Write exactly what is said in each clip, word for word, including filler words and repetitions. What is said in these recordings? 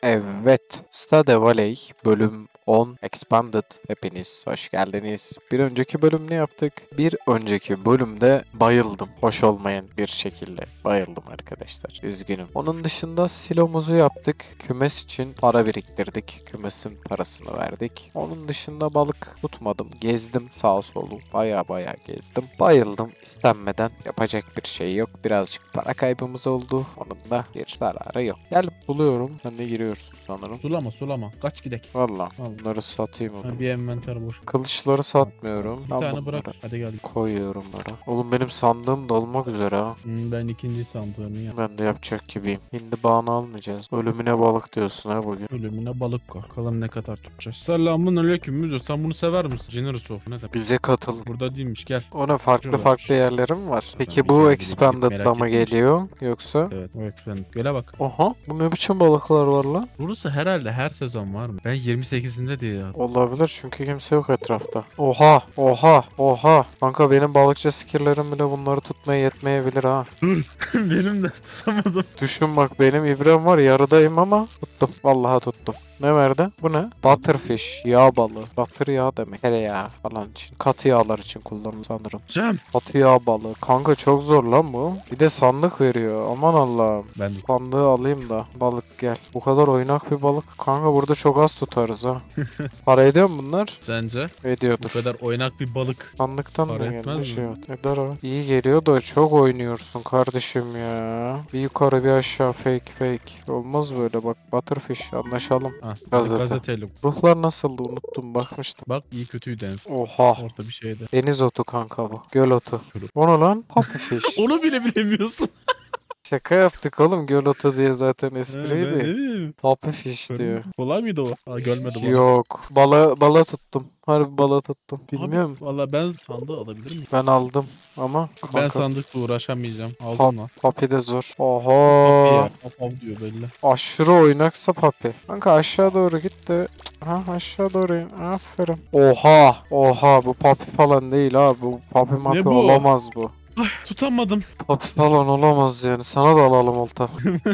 Evet, Stardew Valley bölüm on Expanded. Hepiniz hoş geldiniz. Bir önceki bölüm ne yaptık? Bir önceki bölümde bayıldım. Hoş olmayan bir şekilde bayıldım arkadaşlar. Üzgünüm. Onun dışında silomuzu yaptık. Kümes için para biriktirdik. Kümesin parasını verdik. Onun dışında balık tutmadım. Gezdim sağ solu. Baya baya gezdim. Bayıldım. İstenmeden yapacak bir şey yok. Birazcık para kaybımız oldu. Onun da bir zararı yok. Gel buluyorum. Sen de giriyorsun sanırım. Sulama sulama. Kaç gidek. Valla Al. bunları satayım o Ha, zaman. bir envanter boş. Kılıçları satmıyorum. Bir Ben tane bırak. bunları Hadi gel. koyuyorum bara. Oğlum benim sandığım dolmak üzere ha. Hmm, ben ikinci sandığını yap. Ben de yapacak gibiyim. Hindi bağını almayacağız. Ölümüne balık diyorsun ha bugün. Ölümüne balık koy. Bakalım ne kadar tutacağız. Selamun aleyküm müdür. Sen bunu sever misin? Generous of. Ne demek? Bize katıl. Burada değilmiş gel. Ona farklı Şurada. farklı yerlerim var. Peki bir bu geldim, Expanded'la merak mı ettim. geliyor yoksa? Evet. Evet ben. Gele bak. Oha, bu ne biçim balıklar var lan? Burası herhalde her sezon var mı? Ben yirmi sekizinde diye ya. Olabilir çünkü kimse yok etrafta. Oha, oha, oha. Kanka benim balıkçı skill'lerim bile bunları tutmaya yetmeyebilir ha. Benim de tutamadım. Düşün bak benim ibrem var yarıdayım ama tuttum. Vallahi tuttum. Ne verdi? Bu ne? Butterfish. Yağ balığı. Butter yağ demek. Tereyağı falan için. Katı yağlar için kullanılır sanırım. Cem. Katı yağ balığı. Kanka çok zor lan bu. Bir de sandık veriyor. Aman Allah'ım. Ben de. Sandığı alayım da. Balık gel. Bu kadar oynak bir balık. Kanka burada çok az tutarız ha. Para ediyor mu bunlar? Sence? Bu Ediyordur. kadar oynak bir balık. Sandıktan Para mı etmez gelmiş? mi? Evet. Eder o. İyi geliyor da çok oynuyorsun kardeşim ya. Bir yukarı bir aşağı fake fake. Olmaz böyle bak. Butterfish anlaşalım. Ha, Gazete. gazeteli. Ruhlar nasıldı unuttum bakmıştım. Bak iyi kötüydü en son. Oha. Orta bir şeydi. Deniz otu kanka bu. Göl otu. Göl otu. O ne lan? Puppyfish. Onu bile bilemiyorsun. Şaka yaptık oğlum göl otu diye zaten Ha, ben ne espriydi. bileyim. Puppyfish diyor. Kolay mıydı o? Aa, görmedim onu. Yok. Bala, bala tuttum. Harbi bala tuttum. Bilmiyorum. Abi, valla ben sandığı alabilir miyim? Ben aldım ama Ben kanka sandıkla uğraşamayacağım. Aldım pap, lan. papi de zor. Papi Oha. ya. Papav diyor belli. Aşırı oynaksa papi. Kanka aşağı doğru git de. Ha aşağı doğru in. Aferin. Oha. Oha bu papi falan değil ha. Bu papi mapi bu? olamaz bu. Ay tutamadım. Papi falan olamaz yani. Sana da alalım olta.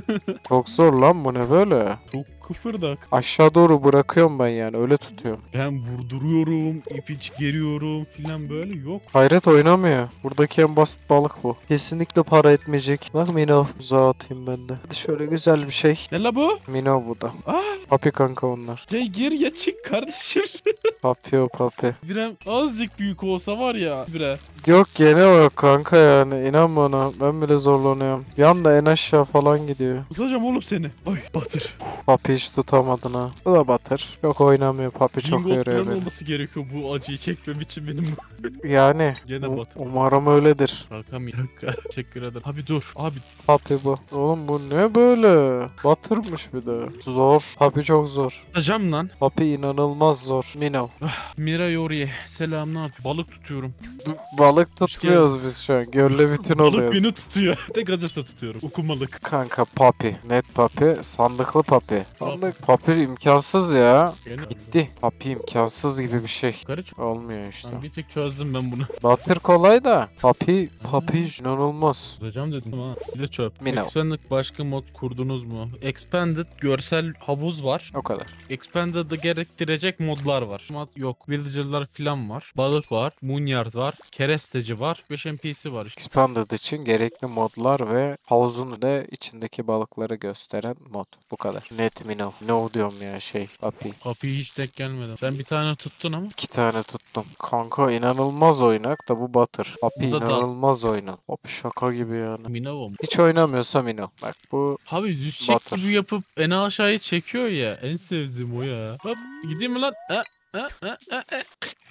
Çok zor lan bu ne böyle? Çok kıpırdak. Aşağı doğru bırakıyorum ben yani. Öyle tutuyorum. Ben vurduruyorum, ipiç geriyorum filan böyle yok. Hayret oynamıyor. Buradaki en basit balık bu. Kesinlikle para etmeyecek. Bak Minnow. Uzağa atayım ben de. Hadi şöyle güzel bir şey. Ne la bu? Minnow bu da. Aa, Papi kanka onlar. ya gir ya çık kardeşim. Papi o papi. Birem azıcık büyük olsa var ya. Bire. Yok gene yok kanka yani. İnan bana. Ben bile zorlanıyorum. Bir anda en aşağı falan gidiyor. Tutacağım oğlum seni. Ay batır. Papi hiç tutamadın ha. Bu da batır. Yok oynamıyor. Papi çok Bingo yoruyor falan beni. olması gerekiyor bu acıyı çekmem için benim. Yani. Gene u- batır. umarım öyledir. Kalkamıyorum. Teşekkür ederim. Abi dur. Abi Papi bu. Oğlum bu ne böyle? Batırmış bir de. Zor. Papi çok zor. tutacağım lan. Papi inanılmaz zor. Minnow. Mira Yori'ye. Selam ne yapıyor? Balık tutuyorum. D- Balık tutmuyoruz biz şu an. Gölle bütün Balık oluyoruz. beni tutuyor. De gazete tutuyorum. Okumalık. Kanka papi. Net papi. Sandıklı papi. Sandık papi imkansız ya. Gene Gitti. Papi imkansız gibi bir şey. Yukarı çık. Olmuyor işte. Lan bir tek çözdüm ben bunu. Batır kolay da. Papi. Papi inanılmaz. Tutacağım dedim ama. Bir de çöp. Minnow. Expanded başka mod kurdunuz mu? Expanded görsel havuz var. O kadar. Expanded'ı gerektirecek modlar var. Mod yok. Villager'lar falan var. Balık var. Munyard var. Keresteci var. beş N P C var işte. Expanded için gerekli modlar ve havuzun da içindeki balıkları gösteren mod. Bu kadar. Net Minnow. No diyorum ya şey. Papi. Kapıyı hiç denk gelmedi. Sen bir tane tuttun ama. İki tane tuttum. Kanka inanılmaz oynak da bu batır. Papi Bu da dal. inanılmaz oynak. Papi şaka gibi yani. Minnow mu? Hiç oynamıyorsa Minnow. Bak bu Abi düşecek Batır. gibi yapıp en aşağıya çekiyor ya. En sevdiğim o ya. Hop gideyim mi lan? Ha, ha, ha, ha, ha.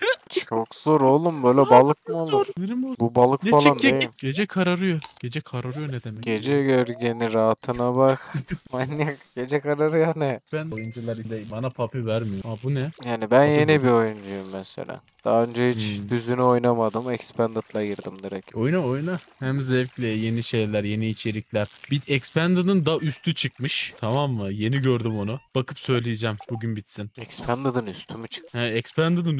çok zor oğlum. Böyle balık mı olur? Sinirim bozuldu. Bu balık Ne falan çık ya değil. git. Gece kararıyor. Gece kararıyor ne demek? Gece gölgeni rahatına bak. Manyak. Gece kararıyor ne? Ben oyuncular ile bana papi vermiyor. Aa bu ne? Yani ben Papi yeni bu. bir oyuncuyum mesela. Daha önce hiç Hmm. düzünü oynamadım. Expanded'la girdim direkt. Oyna oyna. Hem zevkli yeni şeyler, yeni içerikler. Bit Expanded'ın da üstü çıkmış. Tamam mı? Yeni gördüm onu. Bakıp söyleyeceğim. Bugün bitsin. Expanded'ın üstü mü çıktı? He, Expanded'ın üstü çıktı.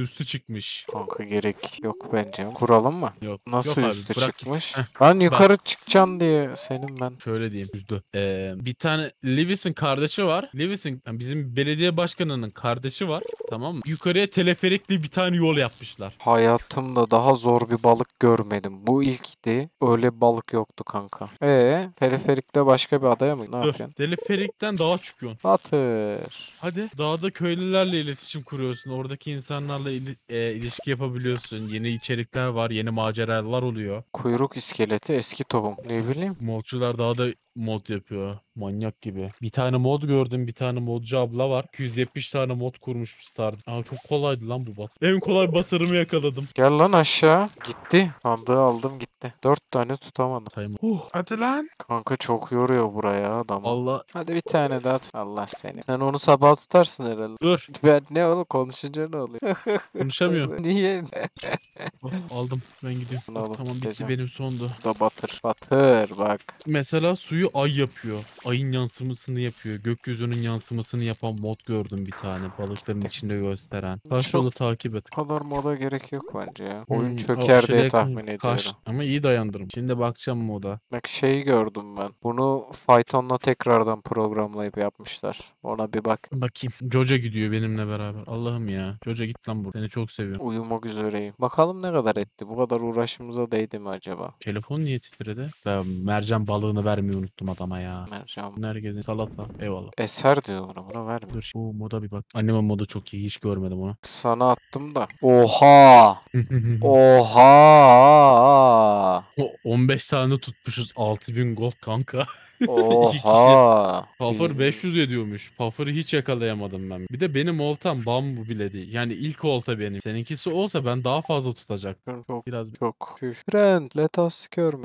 çıkmış. Kanka gerek yok bence. Kuralım mı? Yok. Nasıl Yok abi, üstü bırak git. çıkmış? Heh, Lan yukarı çıkacaksın diye senin ben. şöyle diyeyim, üzdü. Ee, bir tane Lewis'in kardeşi var. Lewis'in yani bizim belediye başkanının kardeşi var. Tamam mı? Yukarıya teleferikli bir tane yol yapmışlar. Hayatımda daha zor bir balık görmedim. Bu ilkti. Öyle bir balık yoktu kanka. Ee, teleferikte başka bir adaya mı? Ne Dur. yapıyorsun? Teleferikten dağa çıkıyorsun. Batır. Hadi dağda köylülerle iletişim kuruyorsun. Oradaki insanlarla ili- e, ilişki yapabiliyorsun. Yeni içerikler var. Yeni maceralar oluyor. Kuyruk iskeleti eski tohum. Ne bileyim. Modcular daha da mod yapıyor. Manyak gibi. Bir tane mod gördüm. Bir tane modcu abla var. iki yüz yetmiş tane mod kurmuş bir Star'da. Aa, çok kolaydı lan bu bat. En kolay batırımı yakaladım. Gel lan aşağı. Gitti. Sandığı aldım gitti. Dört tane tutamadım. Sayma. Uh, hadi lan. Kanka çok yoruyor buraya adamı. Allah. Hadi bir tane daha tut. Allah seni. Sen onu sabah tutarsın herhalde. Dur. Ben ne oğlum konuşunca ne oluyor? Konuşamıyorum. Niye? Oh, aldım. Ben gidiyorum. Bunu alıp Oh, tamam bitti, gideceğim. benim sondu. Bu da batır. Batır bak. Mesela suyu ay yapıyor. Ayın yansımasını yapıyor. Gökyüzünün yansımasını yapan mod gördüm bir tane. Balıkların içinde gösteren. Taş Çok- yolu takip et. Bu kadar moda gerek yok bence ya. Oyun Hmm, çöker o diye şuraya tahmin kaç- ediyorum. Ama iyi dayandırım. Şimdi bakacağım moda. Bak şeyi gördüm ben. Bunu Python'la tekrardan programlayıp yapmışlar. Ona bir bak. Bakayım. Jojo gidiyor benimle beraber. Allah'ım ya. Jojo git lan buradan. Seni çok seviyorum. Uyumak üzereyim. Bakalım ne kadar etti. Bu kadar uğraşımıza değdi mi acaba? Telefon niye titredi? Ben mercan balığını vermeyi unuttum adama ya. Mercan. Herkesin salata. Eyvallah. Eser diyor buna. Buna vermiyor. Dur. Bu moda bir bak. Anime modu çok iyi. Hiç görmedim onu. Sana attım da. Oha! Oha! O on beş tane tutmuşuz. altı bin gold kanka. Oha! Puffer beş yüz ediyormuş. Puffer'ı hiç yakalayamadım ben. Bir de benim oltam bambu bile değil. Yani ilk olta benim. Seninkisi olsa ben daha fazla tutacaktım. Çok Biraz çok. Şuş. Friend, let us görme.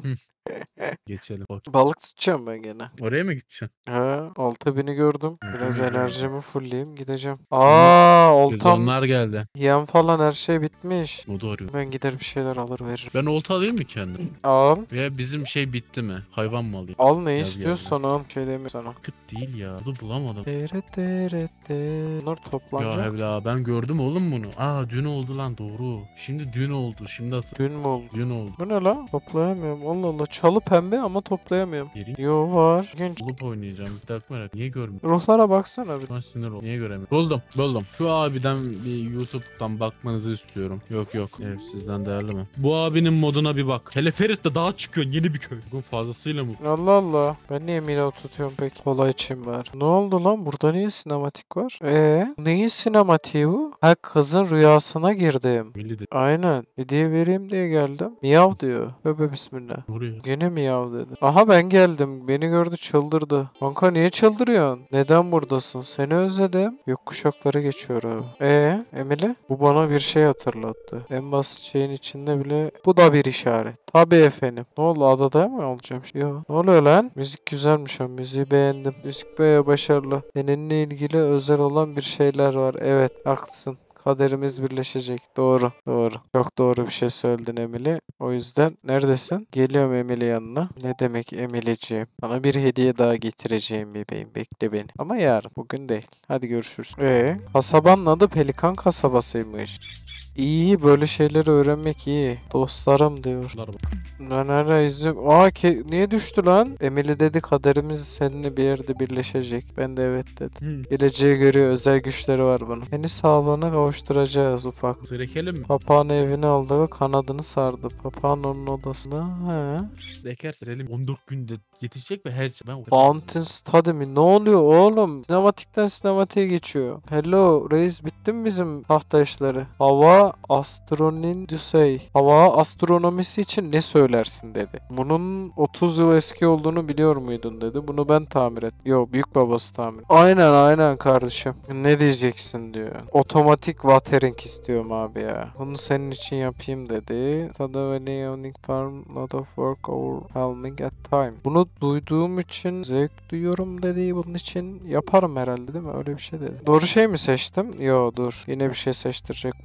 geçelim. Bak. Balık tutacağım ben gene. Oraya mı gideceksin? Ha, altı bini gördüm. Biraz Hı hı. enerjimi fullleyeyim gideceğim. Aa, oltam, Sezonlar geldi. yem falan her şey bitmiş. Modu arıyor. Ben gider bir şeyler alır veririm. Ben olta alayım mı kendim? Al. Veya bizim şey bitti mi? Hayvan mı alayım? Al ne Yaz istiyorsan al. Şey demiyorum sana. Kıt değil ya. Modu bulamadım. Tere tere tere. Bunlar Ya toplanacak. Hevla ben gördüm oğlum bunu. Aa dün oldu lan, doğru. Şimdi dün oldu. Şimdi hatır. Dün mü oldu? Dün oldu. Bu ne la? Toplayamıyorum. Allah Allah. Çalı pembe ama toplayamıyorum. Geri Yo var. Genç. bulup oynayacağım. Bir dakika merak. Niye görmüyorum? Ruhlara baksana bir. Ben sinir oldum. Niye göremiyorum? Buldum. Buldum. Şu abiden bir YouTube'dan bakmanızı istiyorum. Yok yok. Evet, sizden değerli mi? Bu abinin moduna bir bak. Teleferitle dağa çıkıyorsun. Yeni bir köy. Bunun fazlasıyla mı? Allah Allah. Ben niye Mino tutuyorum peki? Kolay için var. Ne oldu lan? Burada niye sinematik var? Ee, neyin sinematiği bu? Ha, kızın rüyasına girdim. Milli de Aynen. Hediye vereyim diye geldim. Miyav diyor. Bebe bismillah. buraya. Gene miyav dedi. Aha ben geldim. Beni gördü çıldırdı. Kanka niye çıldırıyorsun? Neden buradasın? Seni özledim. Gökkuşakları geçiyor abi. Ee, Emily? Bu bana bir şey hatırlattı. En basit şeyin içinde bile bu da bir işaret. Tabii efendim. Ne oldu, adada mı alacağım? Yok. Ne oluyor lan? Müzik güzelmiş ama müziği beğendim. Müzik baya başarılı. Seninle ilgili özel olan bir şeyler var. Evet, haklısın. Kaderimiz birleşecek. Doğru. Doğru. Çok doğru bir şey söyledin Emily. O yüzden neredesin? Geliyorum Emily yanına. Ne demek Emily'ciğim? Sana bir hediye daha getireceğim bebeğim. Bekle beni. Ama yarın. Bugün değil. Hadi görüşürüz. Ee, kasabanın adı Pelikan kasabasıymış. İyi, böyle şeyleri öğrenmek iyi. Dostlarım diyor. Bunlar bak. Ben hala izliyorum. Aa ki niye düştü lan? Emily dedi kaderimiz seninle bir yerde birleşecek. Ben de evet dedim. Geleceği görüyor, özel güçleri var bunun. Seni sağlığına kavuşturacağız ufak. Sürekelim mi? Papağan evini aldı ve kanadını sardı. Papağan onun odasına. He. Reker sürelim. on dört günde yetişecek ve her şey. Ben Fountain Study mi? Ne oluyor oğlum? Sinematikten sinematiğe geçiyor. Hello reis, bitti mi bizim tahta işleri? Hava astronin düsey. Hava astronomisi için ne söylersin dedi. Bunun otuz yıl eski olduğunu biliyor muydun dedi. Bunu ben tamir et. Yo, büyük babası tamir. Aynen aynen kardeşim. Ne diyeceksin diyor. Otomatik watering istiyorum abi ya. Bunu senin için yapayım dedi. Tadaveli Eonic Farm lot of work overwhelming at time. Bunu duyduğum için zevk duyuyorum dedi. Bunun için yaparım herhalde değil mi? Öyle bir şey dedi. Doğru şey mi seçtim? Yo dur. Yine bir şey seçtirecek bana. Bir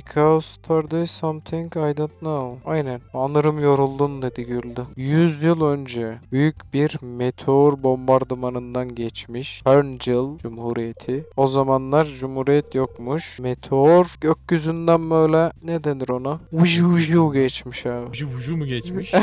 Because there is something I don't know. Aynen. Anırım yoruldun dedi güldü. yüz yıl önce büyük bir meteor bombardımanından geçmiş Herngel Cumhuriyeti. O zamanlar Cumhuriyet yokmuş. Meteor gökyüzünden böyle ne denir ona? Vuju vuju geçmiş abi. Vucu vucu mu geçmiş?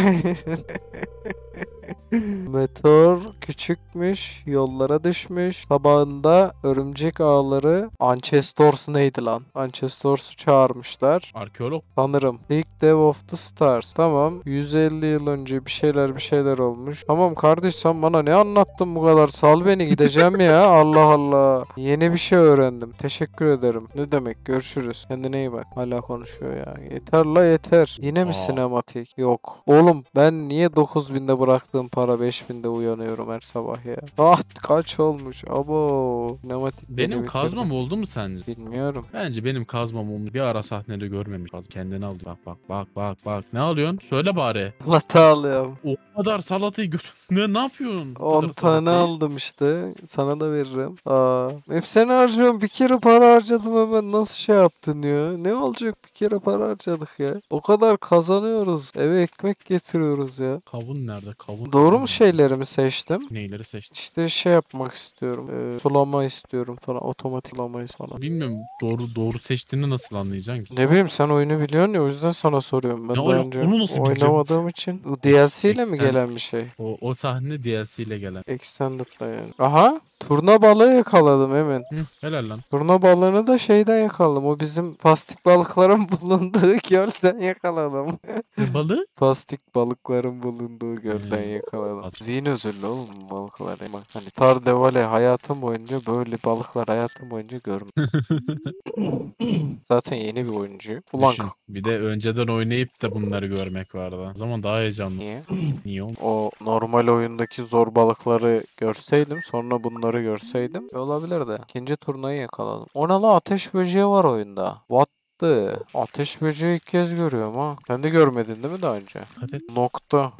Meteor küçükmüş, yollara düşmüş. Sabahında örümcek ağları Ancestors neydi lan? Ancestors'u çağırmışlar. Arkeolog. Sanırım. Big Dev of the Stars. Tamam. yüz elli yıl önce bir şeyler bir şeyler olmuş. Tamam kardeş sen bana ne anlattın bu kadar? Sal beni gideceğim ya. Allah Allah. Yeni bir şey öğrendim. Teşekkür ederim. Ne demek? Görüşürüz. Kendine iyi bak. Hala konuşuyor ya. Yeter la yeter. Yine mi Aa. sinematik? Yok. Oğlum ben niye dokuz binde bıraktığım para beş binde uyanıyorum her sabah ya? Saat kaç olmuş? Abo. Sinematik beni Benim bitirdi. kazmam oldu mu sence? Bilmiyorum. Bence benim kazmam olmuş. Bir ara sahnede görmemiş. Kendini aldı. Bak bak bak bak bak. Ne alıyorsun? Söyle bari. Hata alıyorum. O kadar salatayı götür. Ne, ne yapıyorsun? O on kadar tane salatayı. aldım işte. Sana da veririm. Aa, hep seni harcıyorum. Bir kere para harcadım hemen. Nasıl şey yaptın ya? Ne olacak bir kere para harcadık ya? O kadar kazanıyoruz. Eve ekmek getiriyoruz ya. Kavun nerede? Kavun. Doğru kavun mu şeylerimi seçtim? nerede? Neyleri seçtin? İşte şey yapmak istiyorum. Ee, sulama istiyorum falan. Otomatik sulamayı falan. Bilmiyorum. Doğru doğru seçtiğini nasıl anlayacaksın ki? Ne bileyim sen oyunu biliyorsun ya o yüzden sana soruyorum. Ben Ne daha ala- önce onu nasıl bileceğim? oynamadığım için. Bu D L C ile mi Extend- gelen bir şey? O, o sahne D L C ile gelen. Extended'da yani. Aha! Turna balığı yakaladım hemen. Hı, helal lan. Turna balığını da şeyden yakaladım. O bizim pastik balıkların bulunduğu gölden yakaladım. Ne balığı? Pastik balıkların bulunduğu gölden Hmm, yakaladım. pastik. Zihin özürlü oğlum bu balıklar. Bak hani Tardevale hayatım boyunca böyle balıklar hayatım boyunca görmedim. Zaten yeni bir oyuncu. Ulan Düşün. Bir de önceden oynayıp da bunları görmek vardı. O zaman daha heyecanlı. niye? Niye oğlum? O normal oyundaki zor balıkları görseydim sonra bunları görseydim olabilirdi. İkinci turnayı yakaladım. Ona la ateş böceği var oyunda. What the? Ateş böceği ilk kez görüyorum ha. Sen de görmedin değil mi daha önce? Evet. Nokta.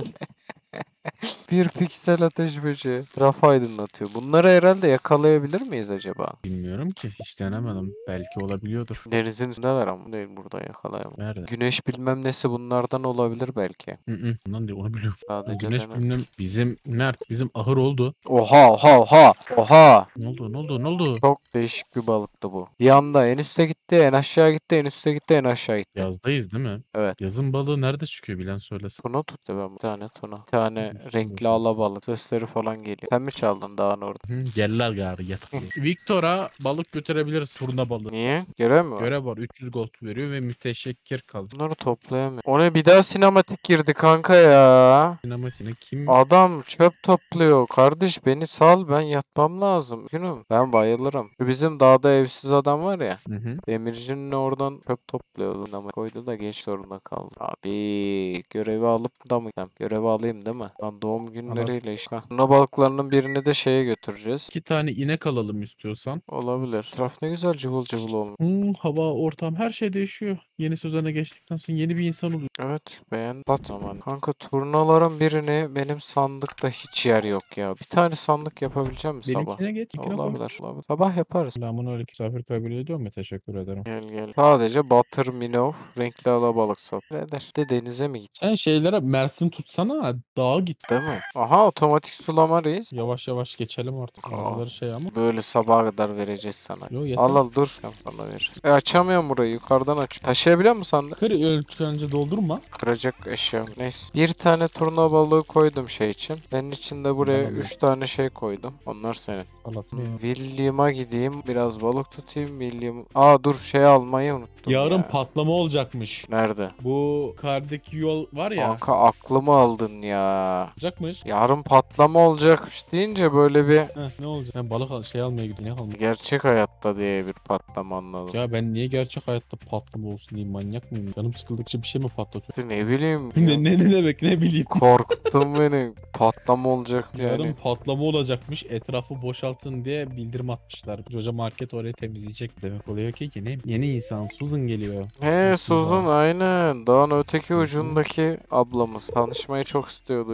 Bir piksel ateş böceği. Raf aydınlatıyor. Bunları herhalde yakalayabilir miyiz acaba? Bilmiyorum ki. Hiç denemedim. Belki olabiliyordur. Denizin üstündeler ama değil burada yakalayamam. Nerede? Güneş bilmem nesi bunlardan olabilir belki. Hı hı. Ondan değil onu biliyorum. O Sadece güneş dene. bilmem bizim Mert bizim ahır oldu. Oha oha oha oha. Ne oldu ne oldu ne oldu? Çok değişik bir balıktı bu. Bir anda en üste gitti, en aşağı gitti, en üste gitti, en aşağı gitti. Yazdayız değil mi? Evet. Yazın balığı nerede çıkıyor bilen söylesin. Tuna tuttu ben bir tane tuna. Bir tane Hı, renkli hı. alabalık. Sesleri falan geliyor. Sen mi çaldın dağın orada? Hı, geller gari getir. Viktor'a balık götürebiliriz turna balığı. Niye? Görev mi var? Görev var üç yüz gold veriyor ve müteşekkir kaldı. Bunları toplayamıyor. O ne bir daha sinematik girdi kanka ya. Sinematine kim? Adam çöp topluyor. Kardeş beni sal ben yatmam lazım. Günüm. Ben bayılırım. Şu bizim dağda evsiz adam var ya. Hı hı. Demircinin oradan çöp topluyordu ama koydu da geç zorunda kaldı. Abi görevi alıp da mı? Tamam, görevi alayım değil mi? Lan doğum günleriyle işte. Tuna balıklarının birini de şeye götüreceğiz. İki tane inek alalım istiyorsan. Olabilir. Etraf ne güzel cıvıl cıvıl olmuş. Hmm, hava, ortam her şey değişiyor. Yeni sözlerine geçtikten sonra yeni bir insan oluyor. Evet beğen. Lat aman. Kanka turnaların birini benim sandıkta hiç yer yok ya. Bir tane sandık yapabileceğim mi sabah? Benimkine geç. ikine koy. Olabilir. Olabilir. Sabah yaparız. Selamun aleyküm. Misafir kabul ediyor mu? Teşekkür ederim. Gel gel. Sadece Butter Minnow renkli alabalık sohbet eder. De denize mi git? Sen şeylere Mersin tutsana. Dağa git. Değil mi? Aha otomatik sulama reis. Yavaş yavaş geçelim artık. Aa. Bazıları şey ama. Böyle sabaha kadar vereceğiz sana. Yo yeter. Al al dur. Sen bana veririz. E açamıyorum burayı. Yukarıdan aç. Taşıyabiliyor musun sandık? Kır ölçünce doldurma. Kıracak eşya. Neyse. Bir tane turna balığı koydum şey için. Senin için de buraya Tamam. üç tane şey koydum. Onlar senin. Salat. William'a gideyim. Biraz balık tutayım. William. Aa dur şey almayı unuttum Yarın ya. patlama olacakmış. Nerede? Bu kardaki yol var ya. Kanka aklımı aldın ya. Olacakmış. Yarın patlama olacakmış deyince böyle bir Heh, ne olacak? Ben balık al şey almaya gidiyorum. Ne almaya? gerçek hayatta diye bir patlama anladım. Ya ben niye gerçek hayatta patlama olsun diye manyak mıyım? Canım sıkıldıkça bir şey mi patlatıyor? Ne bileyim. ya. ne, ne ne demek ne bileyim. Korkuttun beni. Patlama olacaktı Yarın yani. patlama olacakmış. Etrafı boşaltın diye bildirim atmışlar. Koca market orayı temizleyecek. Demek oluyor ki yeni yeni insan Susan geliyor. He Susan. Suzun aynen. Dağın öteki ucundaki ablamız. Tanışmayı çok istiyordu biz.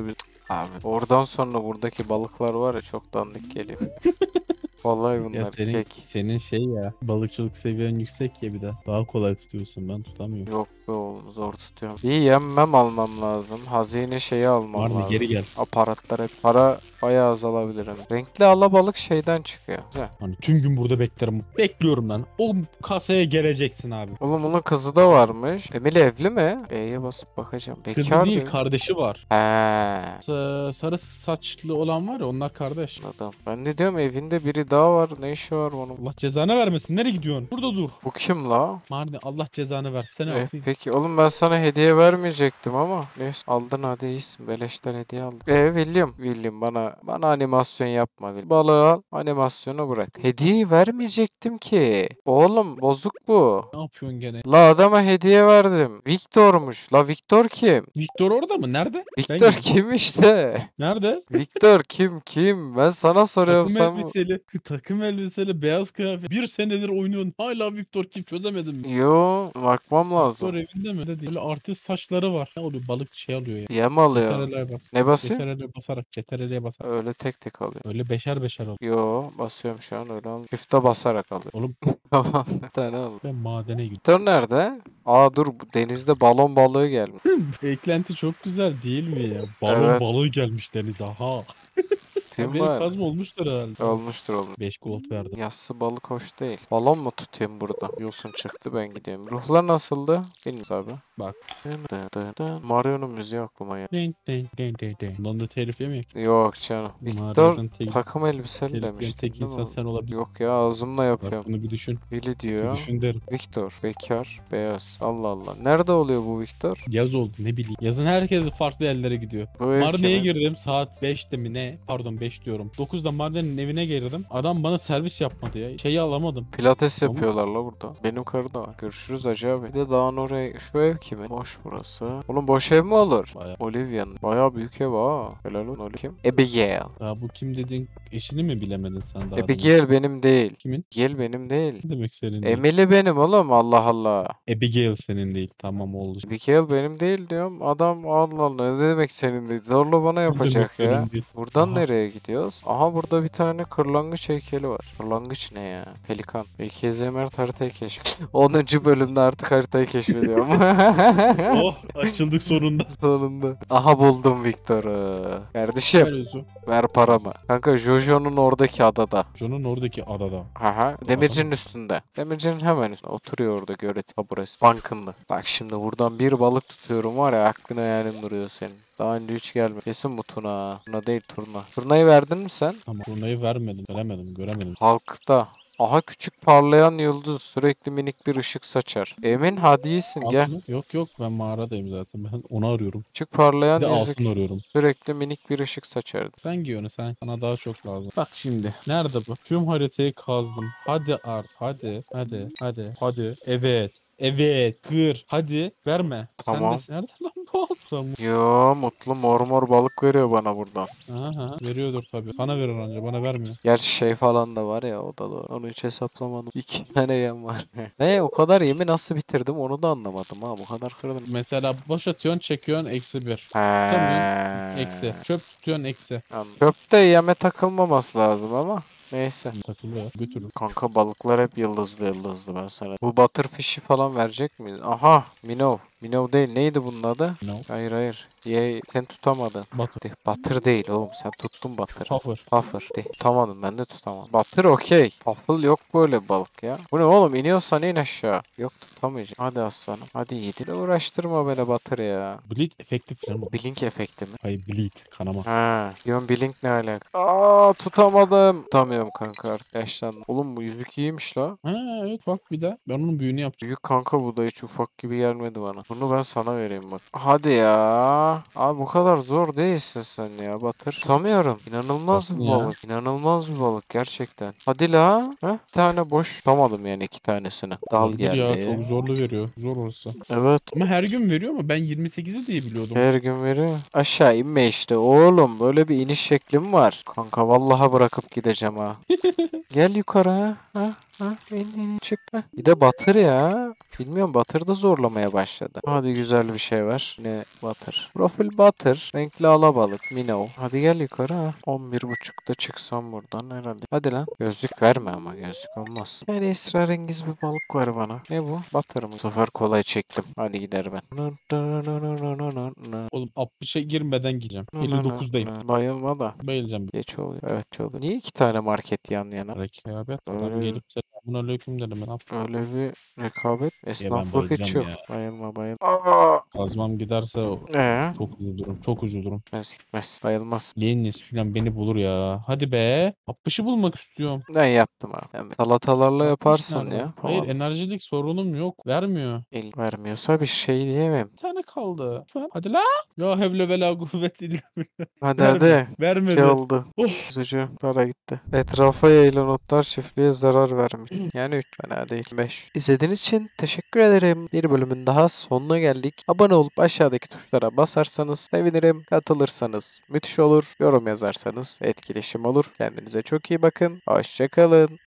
Abi oradan sonra buradaki balıklar var ya çok dandik geliyor. Vallahi Ya bunlar senin, kek. senin şey ya balıkçılık seviyen yüksek ya bir de. Daha kolay tutuyorsun ben tutamıyorum. Yok be oğlum zor tutuyorum. Bir yemmem almam lazım. Hazine şeyi almam Marni lazım. geri gel. Aparatlar hep para bayağı azalabilir. Hani. Renkli alabalık şeyden çıkıyor. Güzel. Hani tüm gün burada beklerim. Bekliyorum lan. O kasaya geleceksin abi. Oğlum onun kızı da varmış. Emil evli mi? E'ye basıp bakacağım. Kızı Bekar değil değil. kardeşi var. He. Sa- Sarı saçlı olan var ya onlar kardeş. Adam. Ben ne diyorum evinde biri daha var. Ne işi var onun? Allah cezanı vermesin. Nereye gidiyorsun? Burada dur. Bu kim la? Marni Allah cezanı versin. E, Asayım. peki oğlum ben sana hediye vermeyecektim ama neyse aldın hadi iyisin beleşten hediye aldın. E William William bana bana animasyon yapma William. Balığı al animasyonu bırak. Hediyeyi vermeyecektim ki. Oğlum bozuk bu. Ne yapıyorsun gene? La adama hediye verdim. Victor'muş. La Victor kim? Victor orada mı? Nerede? Ben Victor gidiyorum. kim işte? Nerede? Victor kim kim? Ben sana soruyorum Takım sen bu. elbiseli, takım elbiseli, beyaz kıyafet. Bir senedir oynuyorsun. Hala Victor kim çözemedim mi? Yo bakmam Victor lazım. evinde mi? De değil. Böyle artist saçları var. Ne oluyor? Balık şey alıyor ya. Yem alıyor. Cetereleye bas. Ne basayım? Cetereleye basarak, cetereleye basarak. Öyle tek tek alıyor. Öyle beşer beşer alıyor. Yo basıyorum şu an öyle al. Çifte basarak alıyor. Oğlum Tamam bir tane al. ben madene gidiyorum. Victor nerede? Aa dur bu denizde balon balığı gelmiş. Eklenti çok güzel değil mi ya? Balon Evet. balığı gelmiş denize. Ha. Tim Benim var. kazma olmuştur herhalde. Olmuştur oğlum. beş gold verdim. Yassı balık hoş değil. Balon mu tutayım burada? Yosun çıktı ben gidiyorum. Ruhlar nasıldı? Bilmiyorum abi. Bak. Mario'nun müziği aklıma geldi. Ding ding ding ding ding. Bundan da telif yemeyek. Yok canım. Victor Mario'dan tek, takım elbiseli telif yiyen demiştin tek değil insan mi? sen olabilir. Yok ya ağzımla Bak yapıyorum. bunu bir düşün. Willy Bir diyor. düşün derim. Victor, bekar, beyaz. Allah Allah. Nerede oluyor bu Victor? Yaz oldu ne bileyim. Yazın herkes farklı yerlere gidiyor. Bu ev Marne'ye kimin? girdim saat beşte mi ne? Pardon beş diyorum. dokuzda Marne'nin evine girdim. Adam bana servis yapmadı ya. Şeyi alamadım. Pilates Tamam. yapıyorlar la burada. Benim karı da var. Görüşürüz Hacı abi. Bir de dağın oraya. Şu ev kimin? Boş burası. Oğlum boş ev mi olur? Bayağı. Olivia'nın. Bayağı büyük ev ha. Helal olsun. Oli kim? Abigail. Ya bu kim dediğin eşini mi bilemedin sen daha? demin? Abigail benim değil. Kimin? Abigail benim değil. Ne demek senin değil? Emily benim oğlum. Allah Allah. Abigail senin değil. Tamam oldu. Abigail benim değil diyorum. Adam Allah Allah. Ne demek senin değil? Zorla bana Ne yapacak demek ya. senin değil? Buradan Aha. nereye gidiyoruz? Aha burada bir tane kırlangıç heykeli var. Kırlangıç ne ya? Pelikan. İki Mert haritayı keşfediyor. onuncu bölümde artık haritayı keşfediyorum. Oh açıldık sonunda. Sonunda. Aha buldum Victor'u. Kardeşim Neresi? ver paramı. Kanka Jojo'nun oradaki adada. John'un oradaki adada. Aha. Demircinin üstünde. Demircinin hemen üstünde. Oturuyor orada gölet taburesi. Bankında. Bak şimdi buradan bir balık tutuyorum var ya aklına hayalim duruyor senin. Daha önce hiç gelmedi. Kesin bu tuna. Tuna değil turna. Turnayı verdin mi sen? Tamam. Turnayı vermedim. Veremedim. Göremedim. Halkta. Aha küçük parlayan yıldız sürekli minik bir ışık saçar. Emin hadi iyisin gel. Altını- Yok yok ben mağaradayım zaten. Ben onu arıyorum. Küçük Bir parlayan de yüzük altın arıyorum. sürekli minik bir ışık saçardı. Sen giy onu sen. Sana daha çok lazım. Bak şimdi. Nerede bu? Tüm haritayı kazdım. Hadi art. Hadi. Hadi. Hadi. Hadi. Evet. Evet. Kır. Hadi. Verme. Tamam. Sen de nerede lan bu? Tamam. Yo mutlu mor mor balık veriyor bana buradan. Aha, veriyordur tabii. Sana verir anca. Bana vermiyor. Gerçi şey falan da var ya o da doğru. Onu hiç hesaplamadım. İki tane yem var. Ne o kadar yemi nasıl bitirdim onu da anlamadım ha. Bu kadar kırdım. Mesela boş atıyorsun çekiyorsun eksi bir. He. Eksi. Çöp tutuyorsun eksi. Anladım. Çöpte yeme takılmaması lazım ama. Neyse. Takılıyor. Götürür. Kanka balıklar hep yıldızlı yıldızlı ben sana. Bu butterfish'i falan verecek miyiz? Aha minnow. Minnow değil neydi bunun adı? No. Hayır hayır. Ye sen tutamadın. Batır. De, Batır değil oğlum sen tuttun batır. Puffer. Puffer. De, tutamadım ben de tutamadım. Batır okey. Puffle yok böyle bir balık ya. Bu ne oğlum iniyorsan in aşağı. Yok tutamayacağım. Hadi aslanım. Hadi yiğidim. Uğraştırma beni batır ya. Bleed efektif lan bu. Blink efekti mi? Hayır bleed. Kanama. Ha, diyorum Blink ne alaka? Aa tutamadım. Tutamıyorum kanka artık yaşlandım. Oğlum bu yüzük iyiymiş la. Ha evet bak bir daha. Ben onun büyüğünü yapacağım. Büyük kanka bu da hiç ufak gibi gelmedi bana. Bunu ben sana vereyim bak. Hadi ya. Abi bu kadar zor değilsin sen ya Batır. Tutamıyorum. İnanılmaz Nasıl bir ya? balık. İnanılmaz bir balık gerçekten. Hadi la. Heh, bir tane boş tutamadım yani iki tanesini. Dal Olabilir geldi. ya çok zorlu veriyor. Zor orası. Evet. Ama her gün veriyor mu? Ben yirmi sekizi diye biliyordum. Her gün veriyor. Aşağı inme işte oğlum. Böyle bir iniş şeklim var. Kanka vallahi bırakıp gideceğim ha. Gel yukarı ha. Ha, ha. beni çıkma. Bir de Batır ya. Bilmiyorum, Batır da zorlamaya başladı. Hadi güzel bir şey var. Ne Batır? Profil Batır. Renkli alabalık. Minnow. Hadi gel yukarı ha. on bir buçukta çıksam buradan herhalde. Hadi lan. Gözlük verme ama, gözlük olmaz. Yani esrarengiz bir balık var bana. Ne bu? Batır mı? Bu sefer kolay çektim. Hadi gider ben. Oğlum altmışa girmeden gideceğim. elli dokuzdayım. Bayılma da. Bayılacağım. Geç oluyor. Evet, çok. Niye iki tane market yan yana? Rekabet. Adam Öyle, gelip selamun aleyküm dedim ben. Af- öyle bir rekabet. Ya ben Esnaflık hiç bayılacağım yok. ya. Bayılma bayıl. Aa! Kazmam giderse o- Ee? çok üzülürüm. Çok üzülürüm. Gitmez gitmez. Bayılmaz. Lenis falan beni bulur ya. Hadi be. altmışı bulmak istiyorum. Ben yattım abi. Yani salatalarla altmış yaparsın nerede? ya. Hayır, Tamam. enerjilik sorunum yok. Vermiyor. El vermiyorsa bir şey diyemem. Bir tane kaldı. Lütfen. Hadi la. Ya hevle ve la kuvvet illa billah. Hadi Vermiyor. hadi. İki Vermedi. oldu. Oh. Üzücü. Para gitti. Etrafa yayılan otlar çiftliğe zarar vermiş. Yani üç fena değil. beş. İzlediğiniz için teşekkür ederim. Bir bölümün daha sonuna geldik. Abone olup aşağıdaki tuşlara basarsanız sevinirim. Katılırsanız müthiş olur. Yorum yazarsanız etkileşim olur. Kendinize çok iyi bakın. Hoşçakalın.